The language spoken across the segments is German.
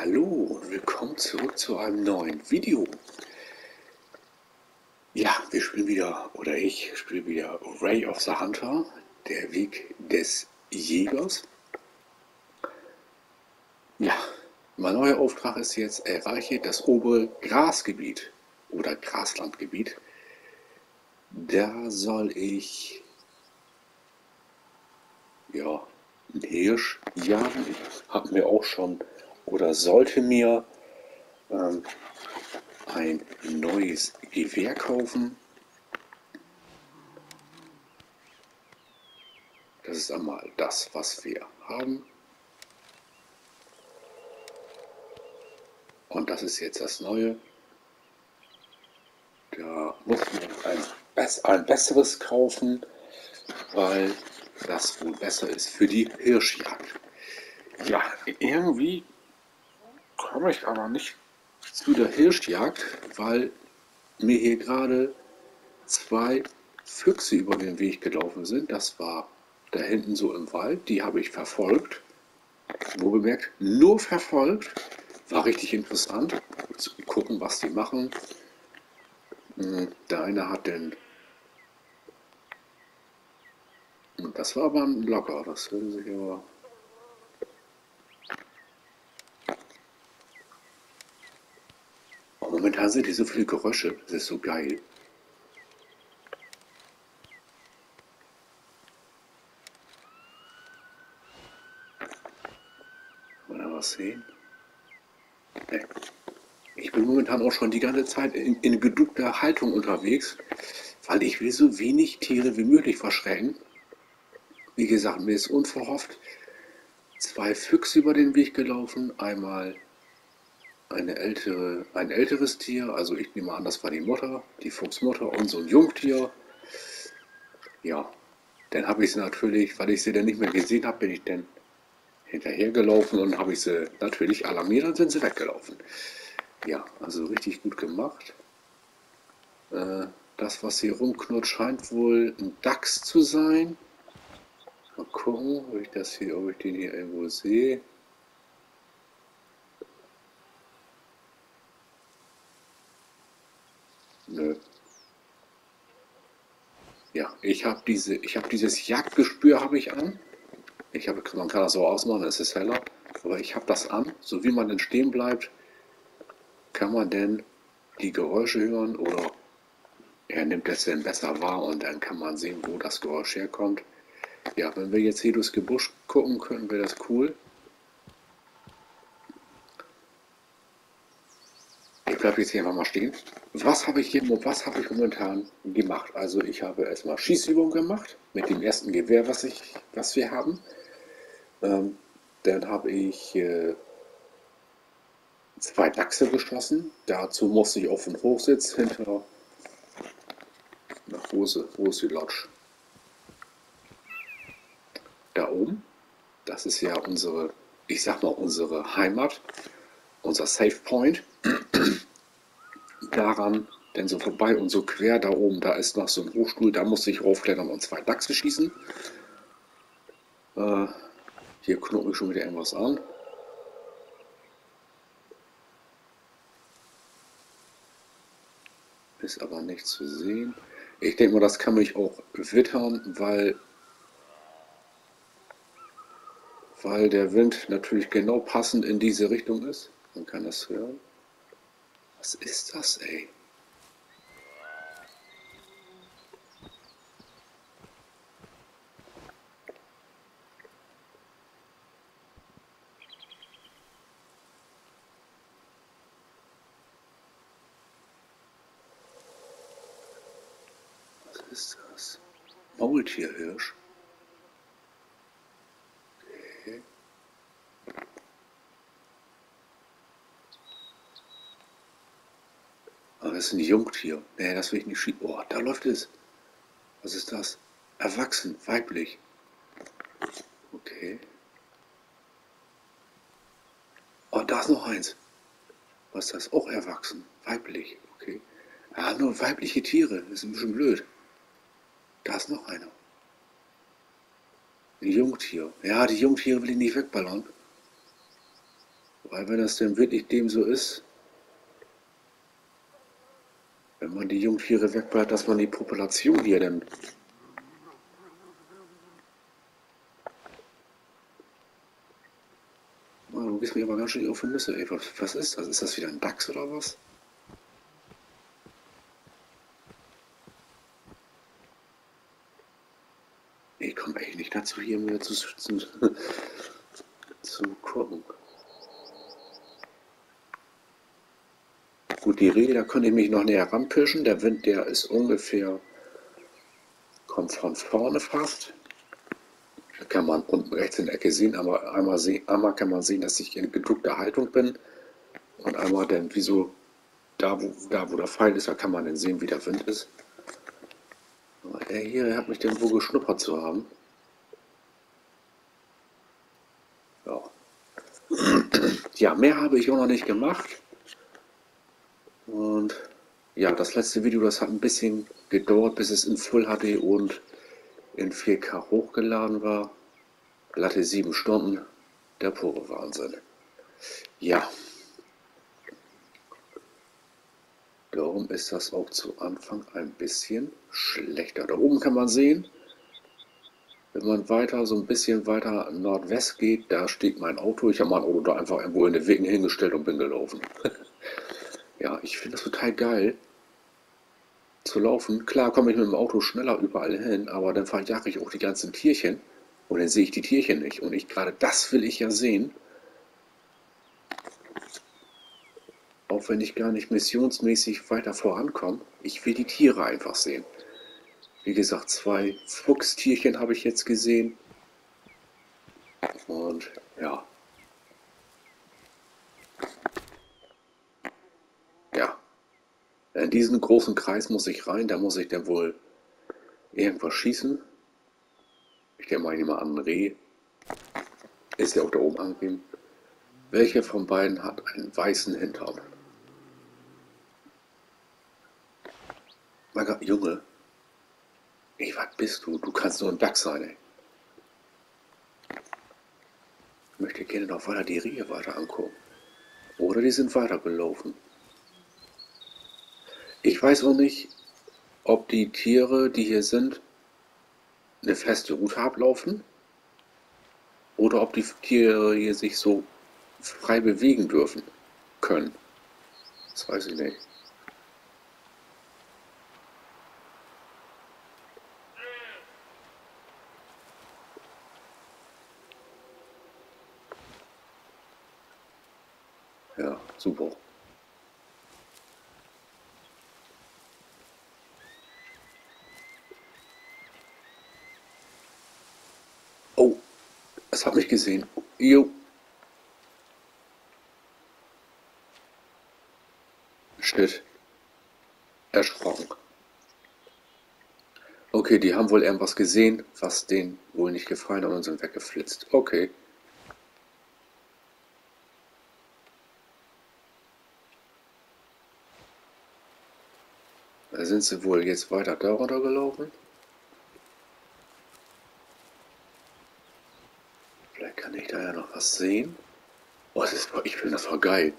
Hallo und willkommen zurück zu einem neuen Video. Ja, wir spielen wieder, oder ich spiele wieder Ray of the Hunter, der Weg des Jägers. Ja, mein neuer Auftrag ist jetzt, erreiche das obere Grasgebiet oder Graslandgebiet. Da soll ich, ja, einen Hirsch jagen. Ich habe mir auch schon, oder sollte mir ein neues Gewehr kaufen. Das ist einmal das, was wir haben. Und das ist jetzt das Neue. Da muss man ein besseres kaufen, weil das wohl besser ist für die Hirschjagd. Ja, irgendwie komme ich aber nicht zu der Hirschjagd, weil mir hier gerade zwei Füchse über den Weg gelaufen sind. Das war da hinten so im Wald. Die habe ich verfolgt. Nur bemerkt, nur verfolgt. War richtig interessant. Zu gucken, was die machen. Der eine hat den. Das war aber locker. Das würde sich aber. Momentan sind hier so viele Geräusche. Das ist so geil. Kann man da was sehen? Nee. Ich bin momentan auch schon die ganze Zeit in geduckter Haltung unterwegs, weil ich will so wenig Tiere wie möglich verschrecken. Wie gesagt, mir ist unverhofft zwei Füchse über den Weg gelaufen. Einmal ein älteres Tier, also ich nehme an, das war die Mutter, die Fuchsmutter und so ein Jungtier. Ja, dann habe ich sie natürlich, weil ich sie dann nicht mehr gesehen habe, bin ich dann hinterhergelaufen und habe ich sie natürlich alarmiert und sind sie weggelaufen. Ja, also richtig gut gemacht. Das, was hier rumknurrt, scheint wohl ein Dachs zu sein. Mal gucken, ob ich den hier irgendwo sehe. Nö. Ja, ich habe dieses Jagdgespür habe ich an. Man kann das so ausmachen, es ist heller. Aber ich habe das an, so wie man denn stehen bleibt, kann man denn die Geräusche hören oder er nimmt es dann besser wahr und dann kann man sehen, wo das Geräusch herkommt. Ja, wenn wir jetzt hier durchs Gebüsch gucken können, wäre das cool. Ich bleibe jetzt hier einfach mal stehen. Was habe ich momentan gemacht? Also ich habe erstmal Schießübungen gemacht mit dem ersten Gewehr, was wir haben. Dann habe ich zwei Dachse geschossen. Dazu musste ich auf den Hochsitz hinter. Wo ist die Lodge? Da oben. Das ist ja ich sag mal, unsere Heimat, unser Safe Point. Daran dann so vorbei und so quer da oben, da ist noch so ein Hochstuhl, da musste ich raufklettern und zwei Dachse schießen. Hier knurrt mich schon wieder irgendwas an. Ist aber nicht zu sehen. Ich denke mal, das kann mich auch wittern, weil der Wind natürlich genau passend in diese Richtung ist. Man kann das hören. Was ist das, ey? Was ist das? Maultierhirsch? Okay. Aber das ist ein Jungtier. Nee, das will ich nicht schießen. Oh, da läuft es. Was ist das? Erwachsen, weiblich. Okay. Oh, da ist noch eins. Was ist das? Auch erwachsen, weiblich. Okay. Ja, nur weibliche Tiere. Das ist ein bisschen blöd. Da ist noch einer. Ein Jungtier. Ja, die Jungtiere will ich nicht wegballern. Weil wenn das denn wirklich dem so ist, wenn man die Jungtiere wegbleibt, dass man die Population hier dann... Oh, du gehst mir aber ganz schön auf die Nüsse, ey. Was ist das? Ist das wieder ein Dachs oder was? Ich komme echt nicht dazu, hier mehr zu gucken. Gut, die Rehe, da könnte ich mich noch näher ranpirschen. Der Wind, der ist ungefähr, kommt von vorne fast. Da kann man unten rechts in der Ecke sehen, aber einmal kann man sehen, dass ich in gedrückter Haltung bin. Und einmal dann, wieso, da wo der Pfeil ist, da kann man dann sehen, wie der Wind ist. Aber der hier hat mich dann wohl geschnuppert zu haben. Ja. Ja, mehr habe ich auch noch nicht gemacht. Und ja, das letzte Video, das hat ein bisschen gedauert, bis es in Full HD und in 4K hochgeladen war. Glatte 7 Stunden. Der pure Wahnsinn. Ja. Darum ist das auch zu Anfang ein bisschen schlechter. Da oben kann man sehen, wenn man weiter, so ein bisschen weiter Nordwest geht, da steht mein Auto. Ich habe mein Auto da einfach irgendwo in den Wegen hingestellt und bin gelaufen. Ja, ich finde das total geil zu laufen. Klar komme ich mit dem Auto schneller überall hin, aber dann verjage ich auch die ganzen Tierchen und dann sehe ich die Tierchen nicht. Und gerade das will ich ja sehen. Auch wenn ich gar nicht missionsmäßig weiter vorankomme. Ich will die Tiere einfach sehen. Wie gesagt, 2 Fuchstierchen habe ich jetzt gesehen. Und ja. Ja. In diesen großen Kreis muss ich rein. Da muss ich dann wohl irgendwas schießen. Ich denke mal, an ein Reh. Ist ja auch da oben angegeben. Welcher von beiden hat einen weißen Hintern? Mein Gott, Junge. Ey, was bist du? Du kannst nur ein Dachs sein, ey. Ich möchte gerne noch weiter die Rehe weiter angucken. Oder die sind weitergelaufen. Ich weiß auch nicht, ob die Tiere, die hier sind, eine feste Route ablaufen. Oder ob die Tiere hier sich so frei bewegen dürfen können. Das weiß ich nicht. Ja, super. Oh, es hat mich gesehen. Jo. Shit. Erschrocken. Okay, die haben wohl irgendwas gesehen, was denen wohl nicht gefallen hat und sind weggeflitzt. Okay. Da sind sie wohl jetzt weiter darunter gelaufen. Vielleicht kann ich da ja noch was sehen. Oh, ich finde das voll geil.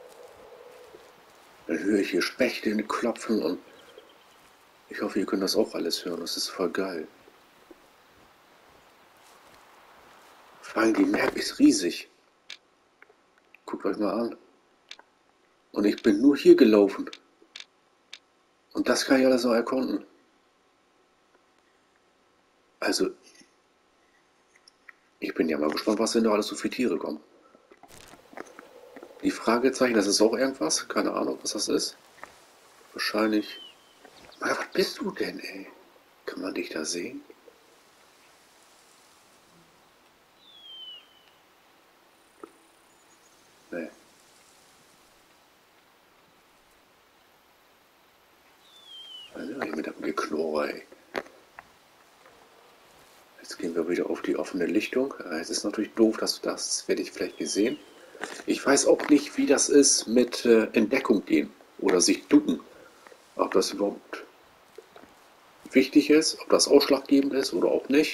Dann höre ich hier Spechte klopfen und ich hoffe, ihr könnt das auch alles hören. Das ist voll geil. Vor allem die Map ist riesig. Guckt euch mal an. Und ich bin nur hier gelaufen. Und das kann ich alles noch erkunden. Also, ich bin ja mal gespannt, was denn da alles so für Tiere kommen. Die Fragezeichen, das ist auch irgendwas? Keine Ahnung, was das ist. Wahrscheinlich. Aber was bist du denn, ey? Kann man dich da sehen? Nee. Also, mit dem Geknurre, ey. Jetzt gehen wir wieder auf die offene Lichtung. Es ist natürlich doof, das werde ich vielleicht gesehen. Ich weiß auch nicht, wie das ist mit in Deckung gehen oder sich ducken. Ob das überhaupt wichtig ist, ob das ausschlaggebend ist oder auch nicht.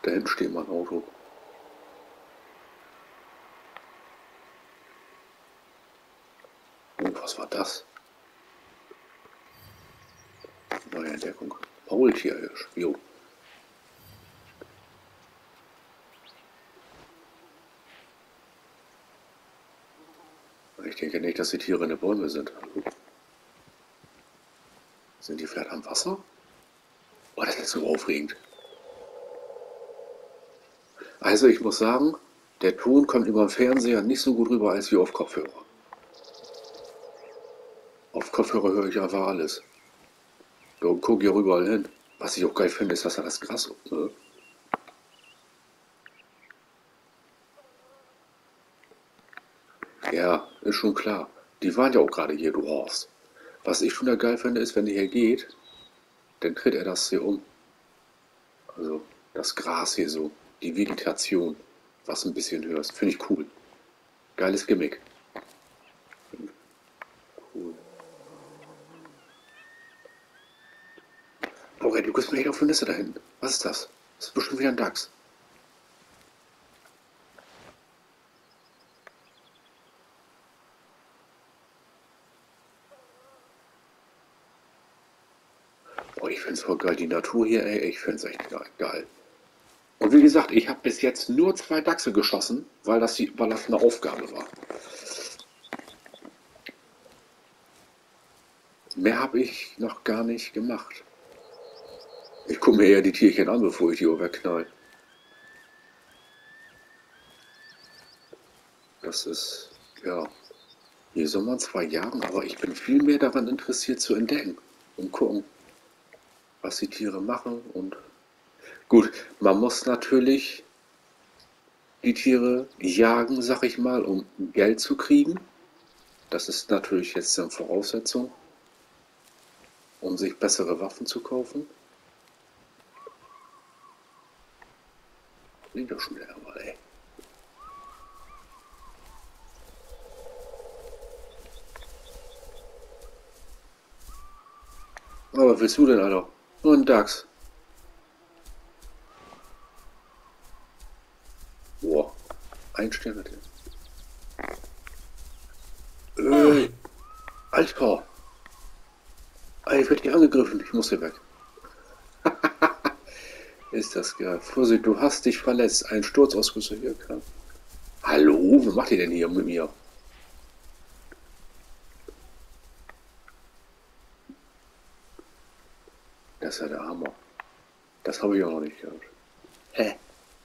Da hinten steht mein Auto. Oh, was war das? Neue Entdeckung. Maultierhirsch. Jo. Ich denke nicht, dass die Tiere in den Bäumen sind. Sind die vielleicht am Wasser? Oh, das ist so aufregend. Also ich muss sagen, der Ton kommt über den Fernseher nicht so gut rüber als wie auf Kopfhörer. Auf Kopfhörer höre ich einfach alles. Da gucke ich auch überall hin. Was ich auch geil finde, ist, dass da das Gras. Ne? Ja, ist schon klar. Die waren ja auch gerade hier, du Horst. Was ich schon da geil finde, ist, wenn der hier geht, dann tritt er das hier um. Also das Gras hier so, die Vegetation, was ein bisschen höher ist. Finde ich cool. Geiles Gimmick. Cool. Oh, ey, du guckst mir echt auf die Nisse da hinten. Was ist das? Das ist bestimmt wieder ein Dachs. Boah, ich find's voll geil. Die Natur hier, ey, ich find's echt geil. Und wie gesagt, ich habe bis jetzt nur 2 Dachse geschossen, weil das eine Aufgabe war. Mehr habe ich noch gar nicht gemacht. Ich gucke mir eher die Tierchen an, bevor ich die wegknall. Das ist, ja, hier soll man 2 jagen, aber ich bin viel mehr daran interessiert zu entdecken und gucken, was die Tiere machen. Und gut, man muss natürlich die Tiere jagen, sag ich mal, um Geld zu kriegen. Das ist natürlich jetzt eine Voraussetzung, um sich bessere Waffen zu kaufen. Liegt doch schon wieder mal, ey. Aber was willst du denn, Alter? Nur ein Dachs. Boah, ein Stern hat er. Alter! Ey, ich werde hier angegriffen. Ich muss hier weg. Ist das geil. Vorsicht, du hast dich verletzt. Ein Sturzausrüster hier kann. Hallo? Was macht ihr denn hier mit mir? Das ist ja der Hammer. Das habe ich auch noch nicht gehört. Hä?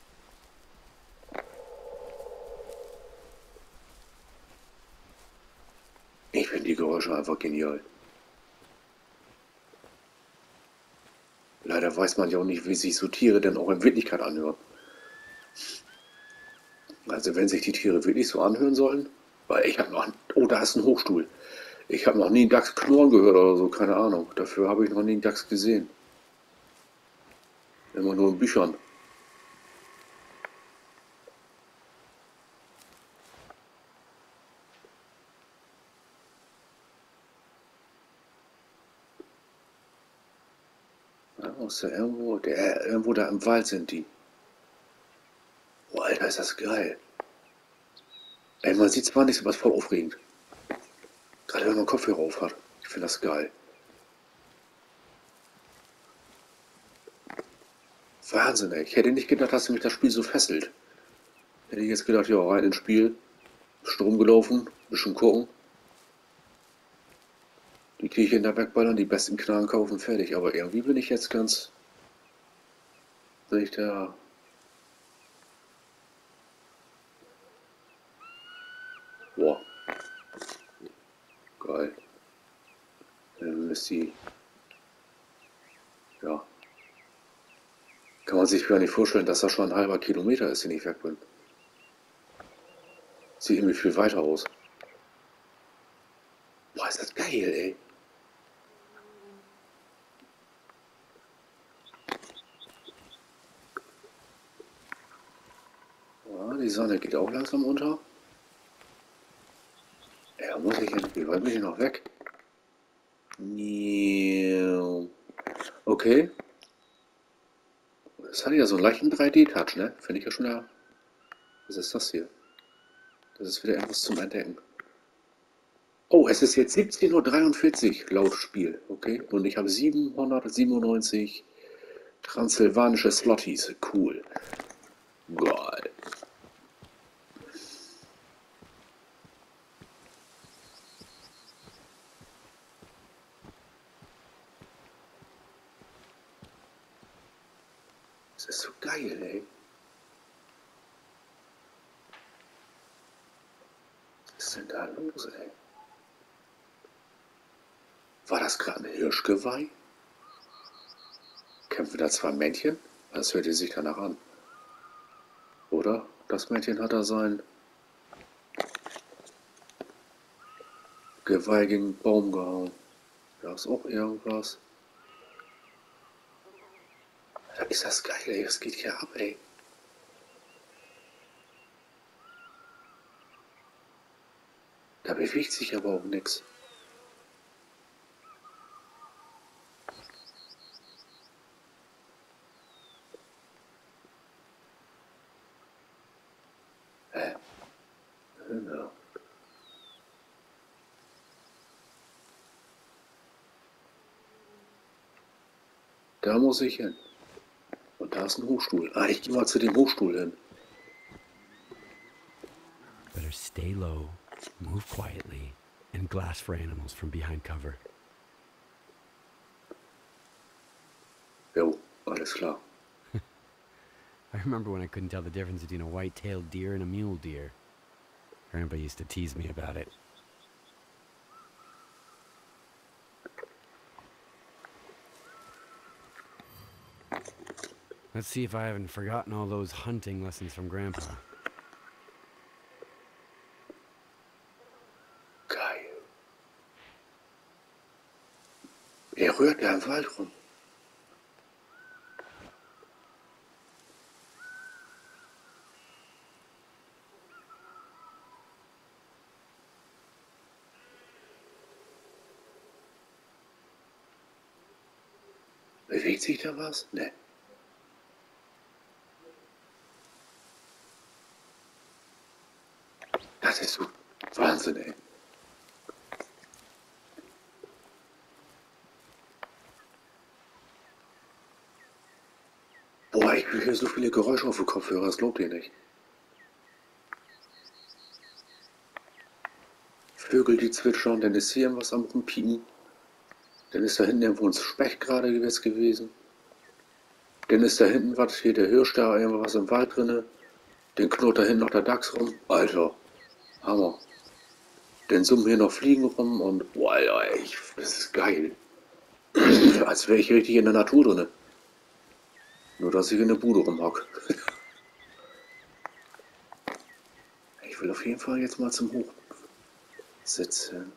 Ich finde die Geräusche einfach genial. Leider weiß man ja auch nicht, wie sich so Tiere denn auch in Wirklichkeit anhören. Also wenn sich die Tiere wirklich so anhören sollen, weil ich habe noch... Oh, da ist ein Hochstuhl. Ich habe noch nie einen Dachs knurren gehört oder so, keine Ahnung. Dafür habe ich noch nie einen Dachs gesehen. Immer nur in Büchern. Ja, muss ja irgendwo da im Wald sind die. Oh, Alter, ist das geil. Ey, man sieht zwar nichts, aber es ist voll aufregend. Gerade wenn man Kopfhörer auf hat. Ich finde das geil. Wahnsinn, ey. Ich hätte nicht gedacht, dass mich das Spiel so fesselt. Hätte ich jetzt gedacht, ja, rein ins Spiel. Strom gelaufen, bisschen gucken. Die Tierchen da wegballern, die besten Knarren kaufen, fertig. Aber irgendwie bin ich jetzt ganz... Bin ich da... Boah, geil. Dann ist die... Ja. Kann man sich gar nicht vorstellen, dass das schon ein halber Kilometer ist, den ich weg bin. Sieht irgendwie viel weiter aus. Boah, ist das geil, ey. Ja, die Sonne geht auch langsam unter. Ja, muss ich hin? Wie weit bin ich noch weg? Okay. Das hat ja so einen leichten 3D-Touch, ne? Finde ich ja schon ja. Was ist das hier? Das ist wieder etwas zum Entdecken. Oh, es ist jetzt 17:43 Uhr laut Spiel, okay? Und ich habe 797 transsilvanische Slotties. Cool. Geil. Das ist so geil, ey. Was ist denn da los, ey? War das gerade ein Hirschgeweih? Kämpfen da zwei Männchen? Das hört sich danach an. Oder? Das Männchen hat da sein Geweih gegen den Baum gehauen. Da ist auch irgendwas. Da ist das geil, ey. Das geht hier ab, ey. Da bewegt sich aber auch nichts. Genau. Da muss ich hin. Und da ist ein Hochstuhl. Ah, ich gehe mal zu dem Hochstuhl hin. Better stay low, move quietly, and glass for animals from behind cover. Jo, alles klar. I remember when I couldn't tell the difference between a white-tailed deer and a mule deer. Grandpa used to tease me about it. Let's see if I haven't forgotten all those hunting lessons from Grandpa. Geil. Er rührt da im Wald rum. Bewegt sich da was? Ne. Das ist so Wahnsinn, ey. Boah, ich höre so viele Geräusche auf dem Kopfhörer, das glaubt ihr nicht. Vögel, die zwitschern, dann ist hier irgendwas am Rumpiepen. Dann ist da hinten irgendwo ein Specht gerade gewesen. Dann ist da hinten was, hier der Hirsch da, irgendwas im Wald drinne. Dann knurrt da hinten noch der Dachs rum. Alter, Hammer. Dann summen hier noch Fliegen rum und boah, Alter, das ist geil. Als wäre ich richtig in der Natur drinne. Nur, dass ich in der Bude rumhock. Ich will auf jeden Fall jetzt mal zum Hochsitzen.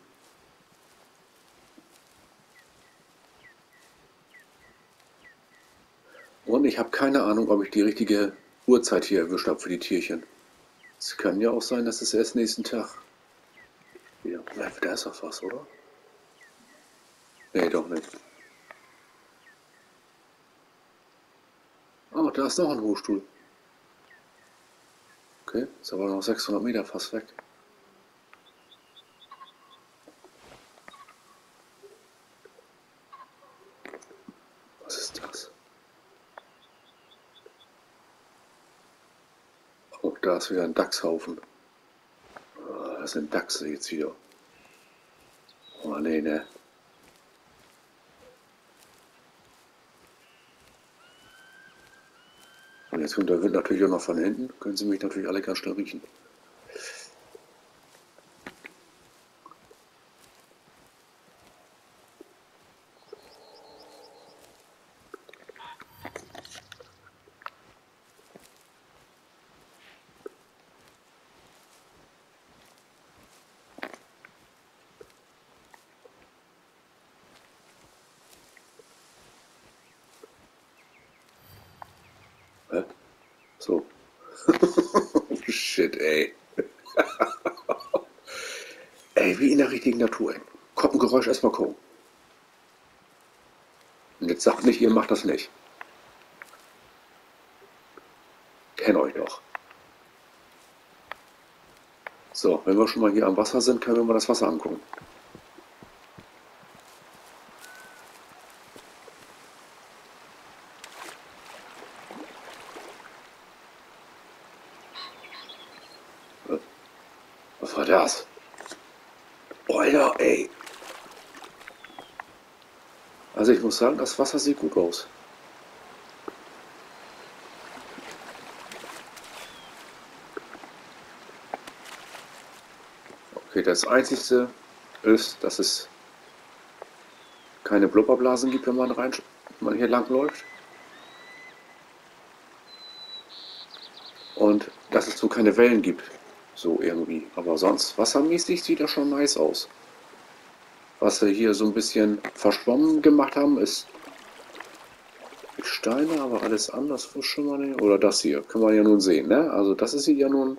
Und ich habe keine Ahnung, ob ich die richtige Uhrzeit hier erwischt habe für die Tierchen. Es kann ja auch sein, dass es erst nächsten Tag wieder. Da ist doch was, oder? Nee, doch nicht. Oh, da ist noch ein Hochstuhl. Okay, ist aber noch 600 Meter fast weg. Was ist das? Oh, da ist wieder ein Dachshaufen. Oh, das sind Dachse jetzt wieder. Oh, nee, ne. Und jetzt kommt der Wind natürlich auch noch von hinten. Können Sie mich natürlich alle ganz schnell riechen. Hä? So. Shit, ey. Ey, wie in der richtigen Natur, ey. Kommt ein Geräusch, erstmal gucken. Und jetzt sagt nicht, ihr macht das nicht. Kennt euch doch. So, wenn wir schon mal hier am Wasser sind, können wir mal das Wasser angucken. Was war das? Alter, ey. Also ich muss sagen, das Wasser sieht gut aus. Okay, das Einzige ist, dass es keine Blubberblasen gibt, wenn man hier lang läuft. Und dass es so keine Wellen gibt. So irgendwie. Aber sonst, wassermäßig sieht das schon nice aus. Was wir hier so ein bisschen verschwommen gemacht haben, ist Steine, aber alles anders wird schon mal nicht. Oder das hier, kann man ja nun sehen, ne? Also das ist hier ja nun.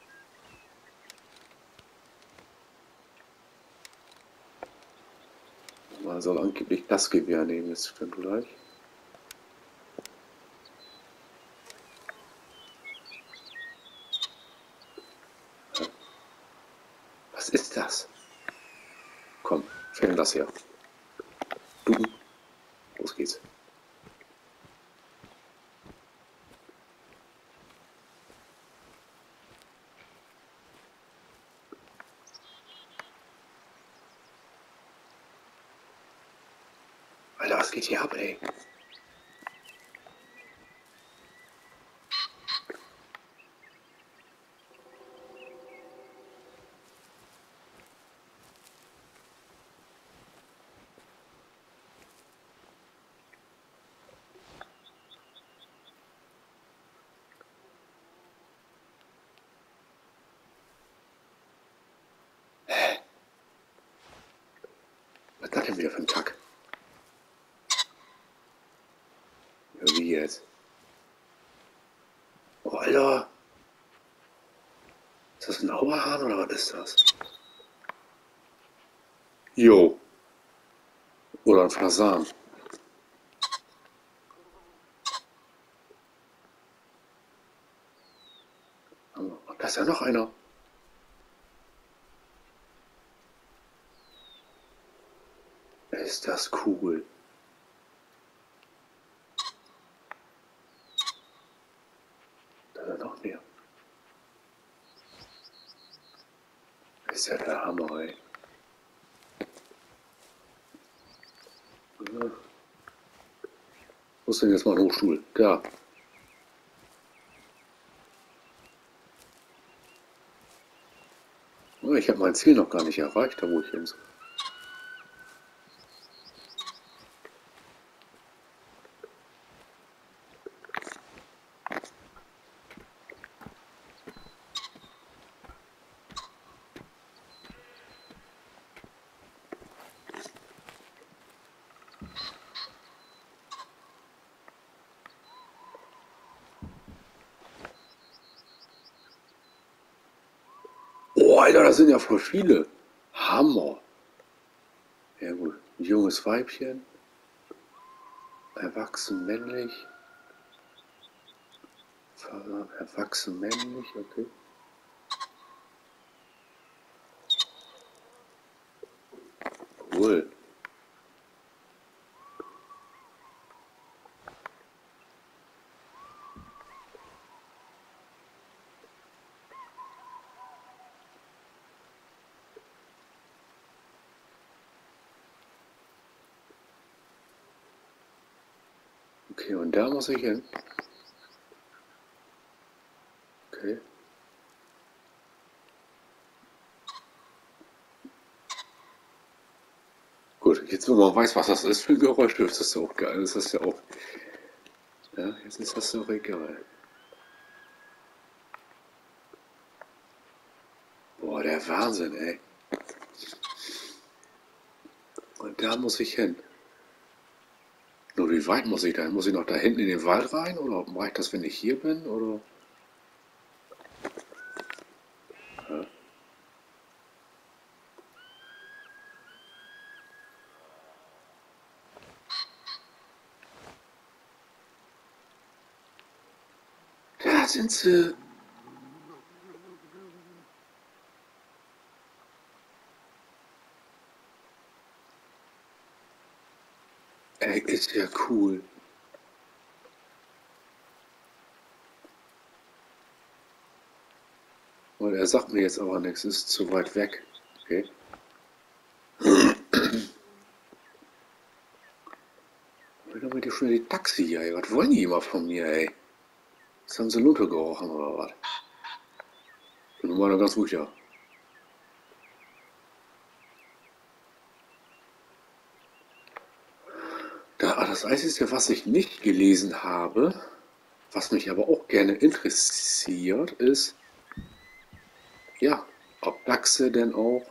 Man soll angeblich das Gewehr nehmen, jetzt dann gleich. Was ist das? Komm, fällen das her. Du, los geht's. Alter, was geht hier ab, ey? Was ist das denn wieder für ein Tag? Ja, wie jetzt? Oh, Alter! Ist das ein Auerhahn oder was ist das? Jo. Oder ein Fasan. Da ist ja noch einer. Ist das cool. Da ist ja noch mehr. Ist ja der Hammer, ey. Ja. Wo ist denn jetzt mal ein Hochstuhl? Da. Oh, ich habe mein Ziel noch gar nicht erreicht, da wo ich hin soll. Oh, Alter, das sind ja voll viele. Hammer. Ja gut. Ein junges Weibchen. Erwachsen männlich. Erwachsen männlich, okay. Cool. Okay, und da muss ich hin. Okay. Gut, jetzt wo man weiß, was das ist für ein Geräusch, ist das ja auch geil. Das ist ja auch. Ja, jetzt ist das so egal. Boah, der Wahnsinn, ey. Und da muss ich hin. Nur wie weit muss ich da hin? Muss ich noch da hinten in den Wald rein? Oder reicht das, wenn ich hier bin? Oder? Ja. da sind sie. Ey, ist ja cool. Und er sagt mir jetzt aber nichts, ist zu weit weg. Okay. Ich will doch mit dir schon die Taxi hier, ey. Was wollen die immer von mir, ey? Das haben sie Lunte gerochen oder was? Bin nun mal noch ganz ruhig, ja. Das Einzige, was ich nicht gelesen habe, was mich aber auch gerne interessiert, ist, ja, ob Dachse denn auch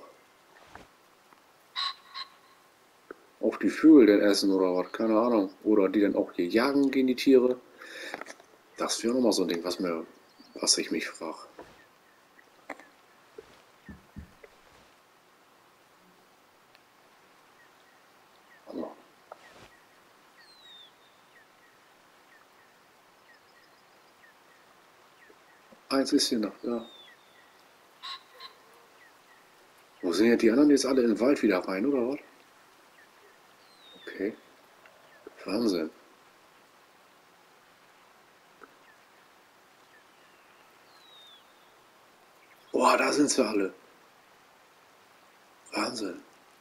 die Vögel denn essen oder was, keine Ahnung. Oder die dann auch hier jagen gehen, die Tiere. Das wäre nochmal so ein Ding, was ich mich frage. Eins ist hier noch, ja. Wo sind ja die anderen jetzt alle in den Wald wieder rein, oder was? Okay. Wahnsinn. Boah, da sind sie alle. Wahnsinn.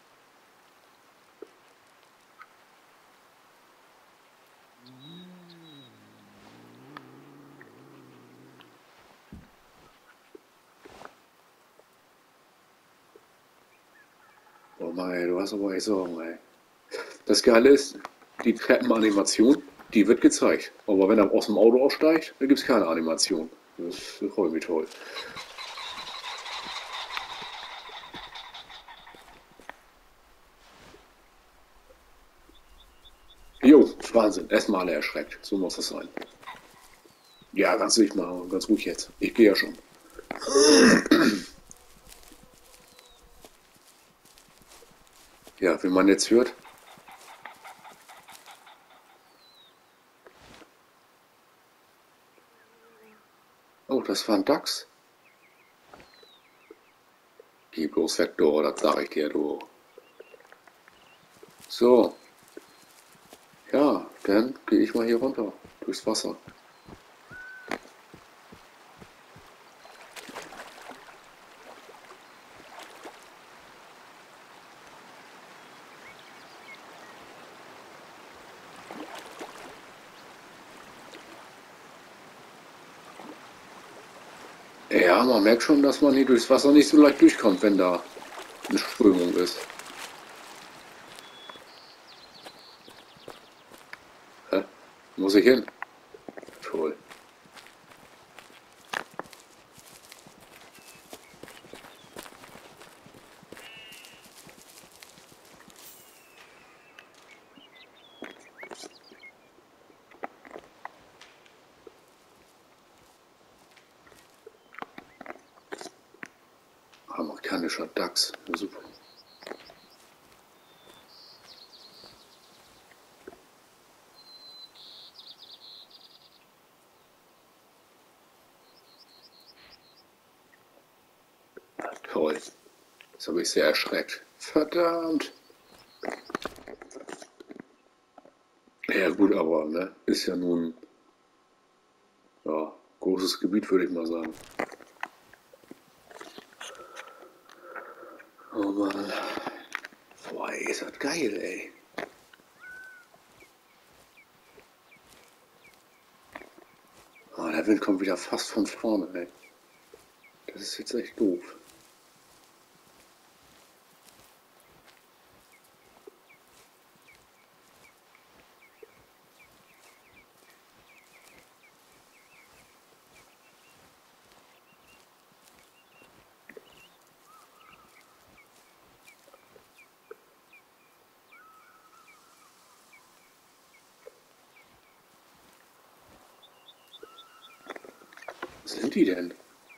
Oh Mann, ey, du hast aber echt Sorgen, ey. Das Geile ist, die Treppenanimation, die wird gezeigt. Aber wenn er aus dem Auto aussteigt, dann gibt es keine Animation. Das ist irgendwie toll. Jo, Wahnsinn. Erstmal alle erschreckt. So muss das sein. Ja, ganz ruhig mal, ganz ruhig jetzt. Ich gehe ja schon. Ja, wie man jetzt hört. Oh, das war ein Dachs. Geh bloß weg, du, das sag ich dir, du. So. Ja, dann gehe ich mal hier runter. Durchs Wasser. Ja, man merkt schon, dass man hier durchs Wasser nicht so leicht durchkommt, wenn da eine Strömung ist. Hä? Muss ich hin? Toll. Amerikanischer Dachs. Ja, super. Toll. Jetzt habe ich sehr erschreckt. Verdammt. Ja gut, aber ne, ist ja nun ja, großes Gebiet, würde ich mal sagen. Oh Mann. Boah, ey, ist das geil, ey. Oh, der Wind kommt wieder fast von vorne, ey. Das ist jetzt echt doof. Was sind die denn?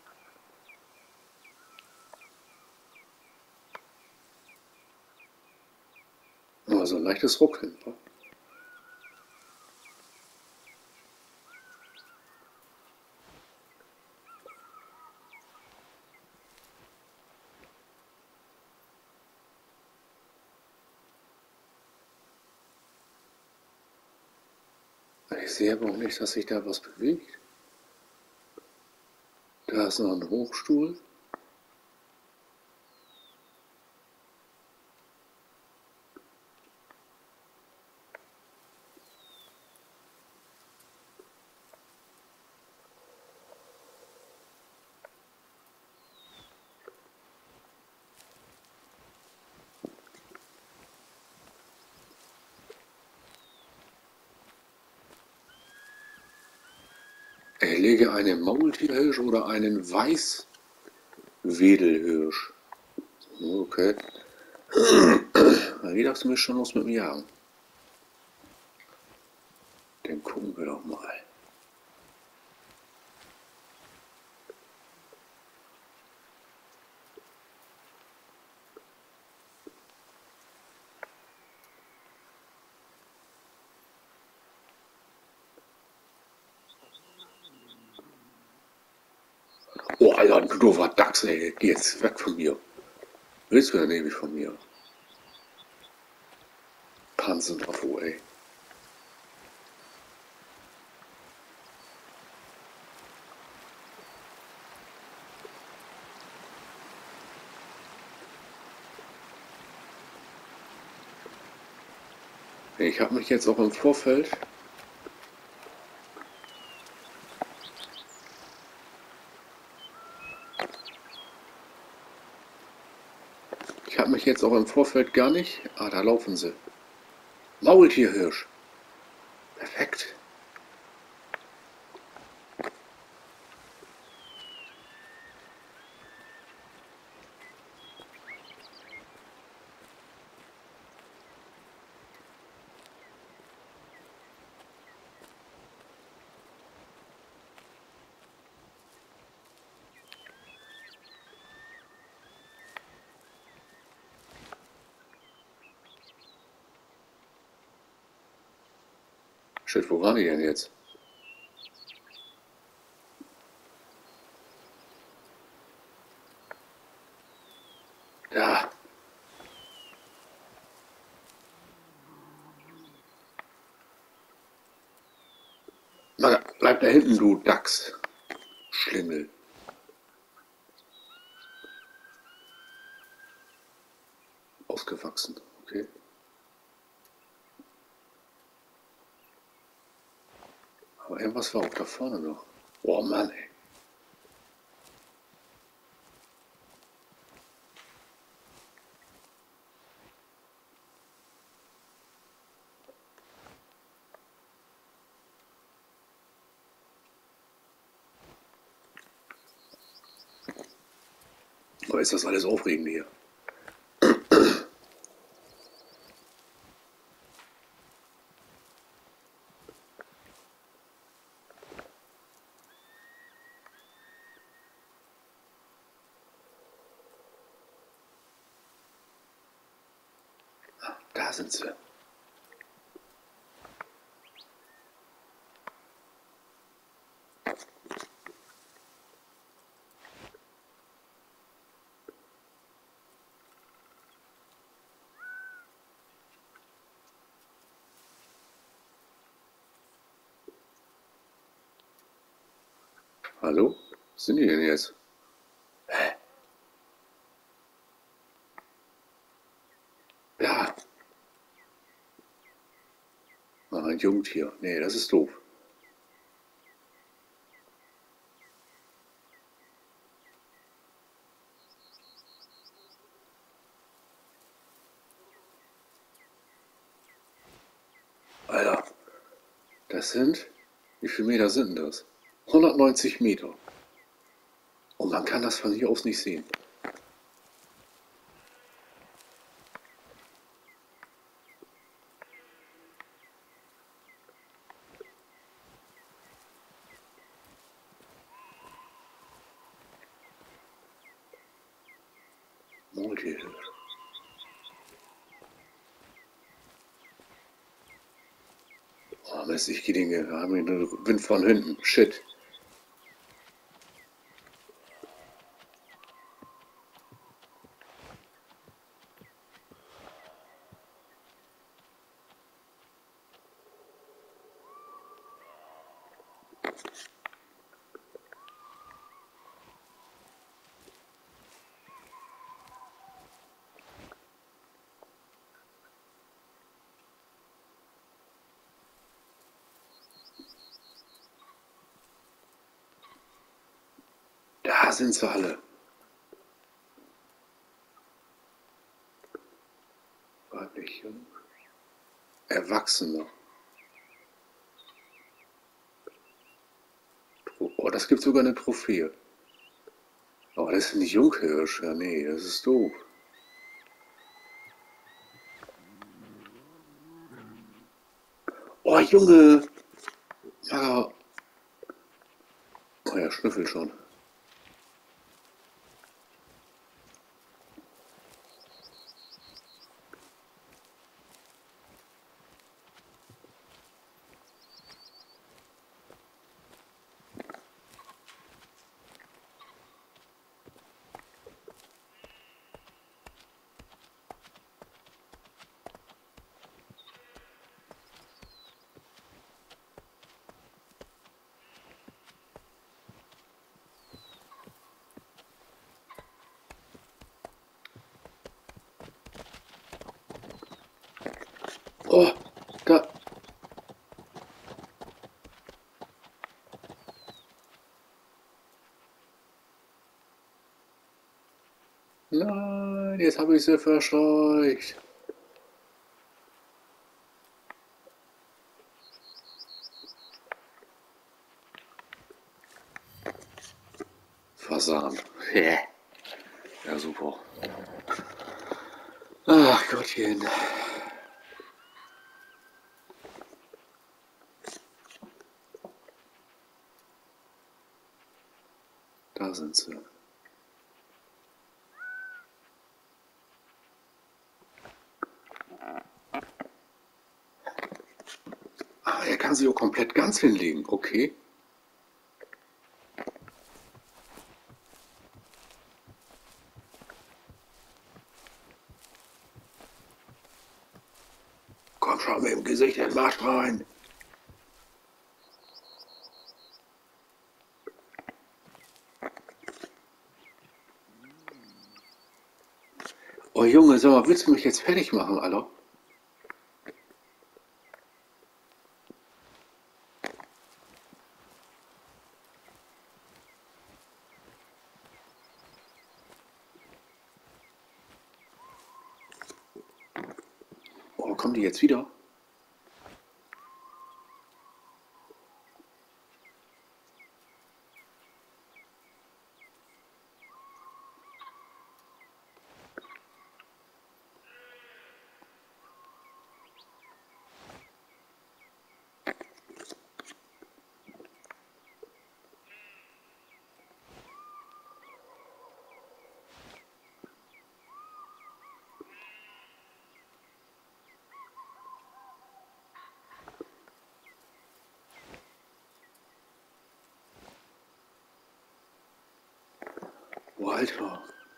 Oh, so ein leichtes Ruckeln. Wa? sehe aber auch nicht, dass sich da was bewegt. Da ist noch ein Hochstuhl. Erlege einen Maultierhirsch oder einen Weißwedelhirsch. Okay. Dann geht das mir schon los mit dem Jagen. Dann gucken wir doch mal. Oh, Alter, ein doofer Dachs, ey. Geh jetzt weg von mir. Willst du denn ewig von mir? Pansendrafo, ey. Ich habe mich jetzt auch im Vorfeld gar nicht. Ah, da laufen sie. Maultierhirsch. Perfekt. Shit, wo waren die denn jetzt? Da. Mann, bleib da hinten, du Dachs. Schlingel. Ausgewachsen, okay. Aber irgendwas war auch da vorne noch. Oh Mann, ey. Aber ist das alles aufregend hier? Ah, da sind sie. Hallo? Was sind die denn jetzt? Hä? Ja. Ah, ein Jungtier. Nee, das ist doof. Alter, das sind... Wie viele Meter sind denn das? 190 Meter. Und man kann das von hier aus nicht sehen. Maultierhirsch. Oh Mist, ich gehe den... Wir haben hier den Wind von hinten. Shit. Da sind sie alle. Weiblich, jung. Erwachsene. Oh, das gibt sogar eine Trophäe. Aber das ist nicht Junghirsch. Ja, nee, das ist doof. Oh, Junge! Ja, oh ja, Schnüffel schon. Oh, da. Nein, jetzt habe ich sie verscheucht. Fasan. Ja, super. Ach Gottchen. Da sind sie. Ah, er kann sie auch komplett ganz hinlegen. Okay. Komm, schau mir im Gesicht den Marsch rein. Oh Junge, sag mal, willst du mich jetzt fertig machen, Alter? Oh, kommen die jetzt wieder? Oh, Alter.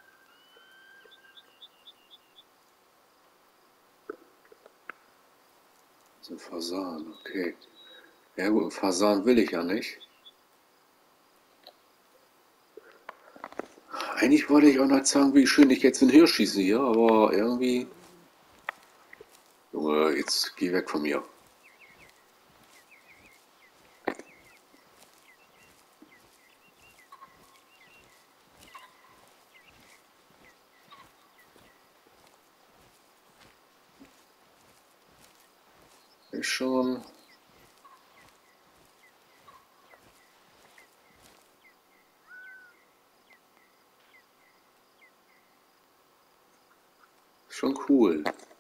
Das ist ein Fasan, okay. Ja gut, einen Fasan will ich ja nicht. Eigentlich wollte ich auch noch sagen, wie schön ich jetzt einen Hirsch schieße hier, aber irgendwie... Junge, jetzt geh weg von mir. Ist schon... Schon cool.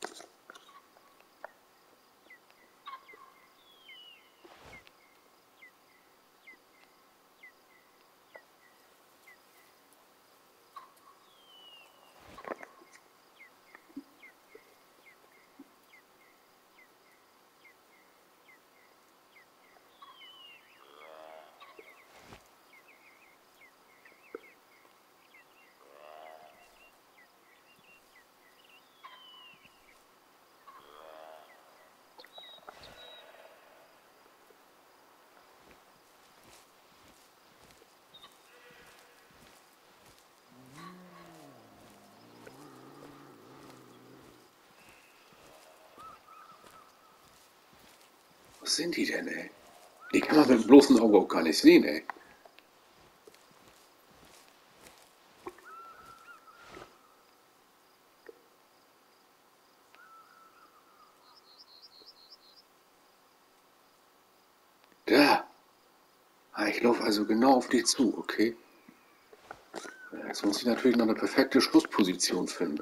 Was sind die denn, ey? Die kann man mit dem bloßen Auge auch gar nicht sehen, ey. Ich laufe also genau auf dich zu, okay? Jetzt muss ich natürlich noch eine perfekte Schussposition finden.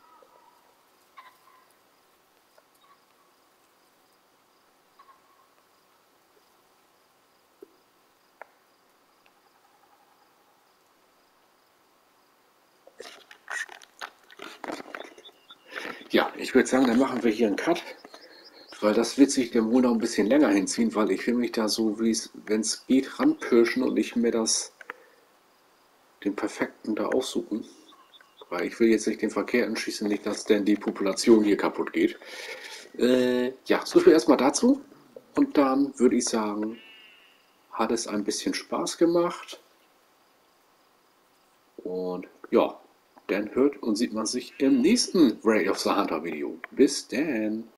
Ja, ich würde sagen, dann machen wir hier einen Cut, weil das wird sich dann wohl noch ein bisschen länger hinziehen, weil ich will mich da so, wenn es geht, ranpirschen und nicht mehr den perfekten da aussuchen. Weil ich will jetzt nicht den Verkehr entschließen, nicht, dass denn die Population hier kaputt geht. Ja, so viel erstmal dazu. Und dann würde ich sagen, hat es ein bisschen Spaß gemacht. Und ja, dann hört und sieht man sich im nächsten Ray of the Hunter Video. Bis dann.